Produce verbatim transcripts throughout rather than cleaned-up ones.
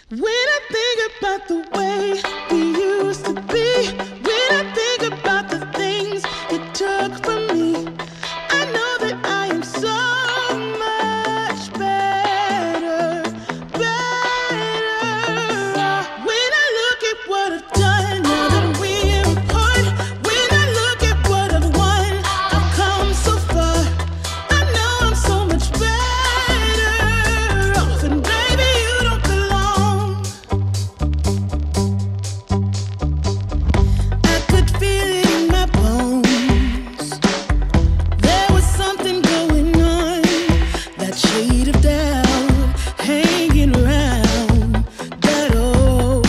When I think about the way we used to be, when I think about the things you took from me, I know that I am so much better, better. When I look at what I've done now that we're apart, when I look at what I've won, I've come so far. I know I'm so much better off, and baby, you don't belong. I could feel it in my bones. There was something going on, that shade of doubt hanging around that old.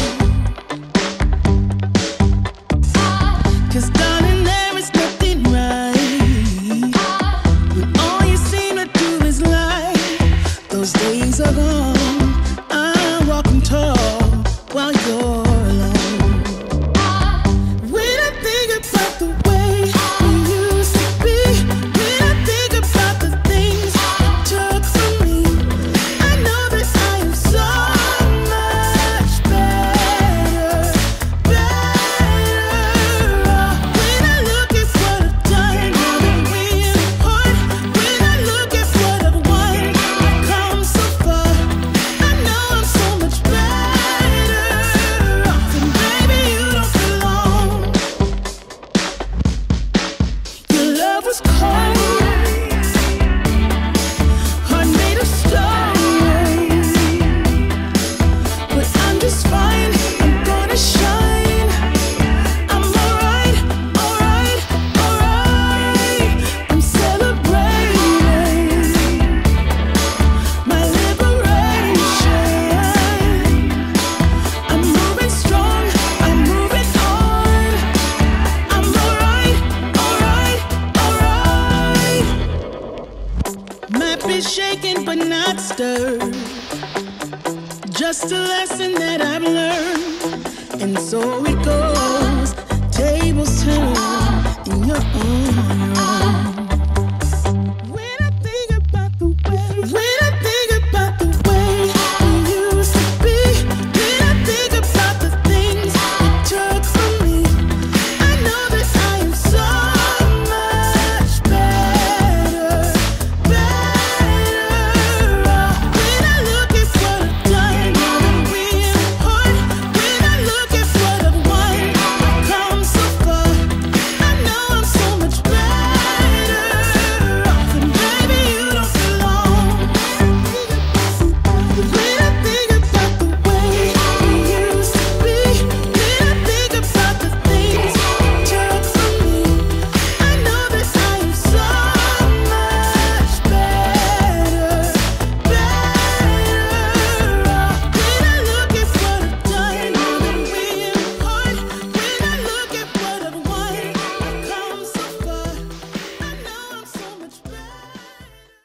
'Cause darling, there is nothing right when all you seem to do is lie. Those days are gone. I'm walking tall while you're alone. When I think about the way we used to be, when I think about the things you took from me, I know that I am so much better, better. When I look at what I've done now that we're apart, when I look at what I've won, I've come so far. I know I'm so much better off, and baby, you don't belong. Your love was cold, heart made of stone, but I'm just fine. I'm gonna shine. I'm alright, alright, alright. I'm celebrating my liberation. I'm moving strong, I'm moving on. I'm alright, alright, alright. Might be shaken but not stirred. Just a lesson that I've learned, and so it goes. Tables turn in your arms.